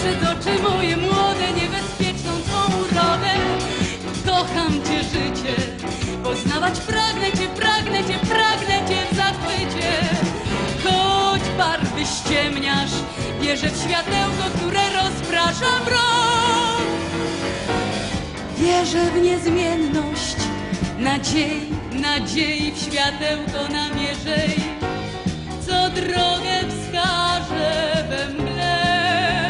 przez oczy moje młode, niebezpieczną twą urodę. Kocham cię, życie, poznawać pragnę cię, pragnę cię, pragnę cię w zachwycie. Choć barwy ściemniasz, wierzę w światełko, które rozprasza mrok. Wierzę w niezmienność nadziei w światełko namierzej, co drogę wskaże we mgle.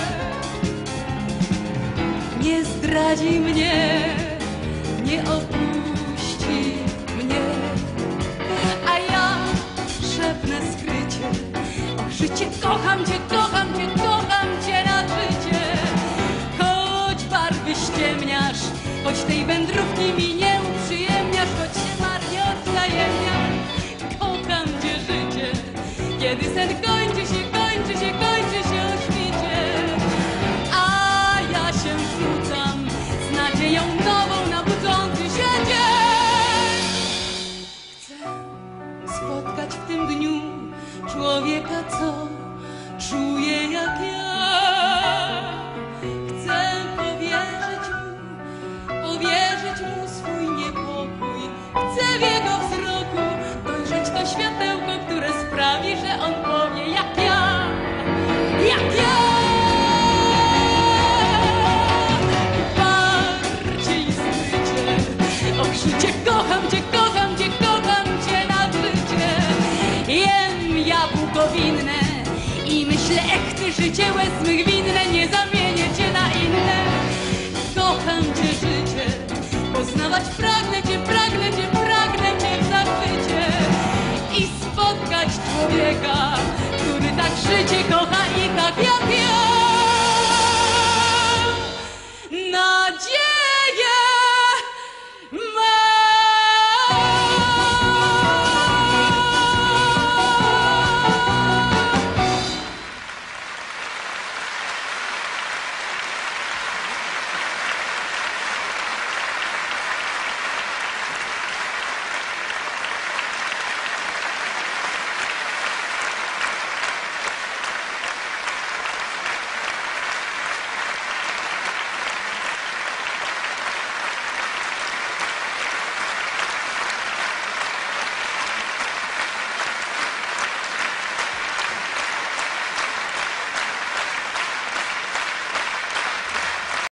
Nie zdradzi mnie, nie opuści mnie, a ja szepnę skrycie: o życie, kocham cię, kocham cię, kocham cię na życie. Choć barwy ściemniasz, choć tej wędrówki mi nie uprzyjemniasz, choć się marnie odwzajemniasz, kocham cię, życie. Kiedy sen kończy się, kończy się, kończy się o świcie, a ja się rzucam z nadzieją nową na budzący się dzień. Chcę spotkać w tym dniu człowieka, co czuje jak ja. Chcę powierzyć mu swój niepokój. Chcę w jego wzroku dojrzeć to światełko, które sprawi, że on powie jak ja, jak ja. Bardziej skrycie, o życie, kocham cię, kocham cię, kocham cię na życie. Jem jabłko winne i myślę, ty życie łez mych winne, nie zamienię cię na inne. Kocham cię, życie, poznawać pragnę cię, pragnę cię, pragnę cię w zachwycie i spotkać człowieka, który tak życie kocha.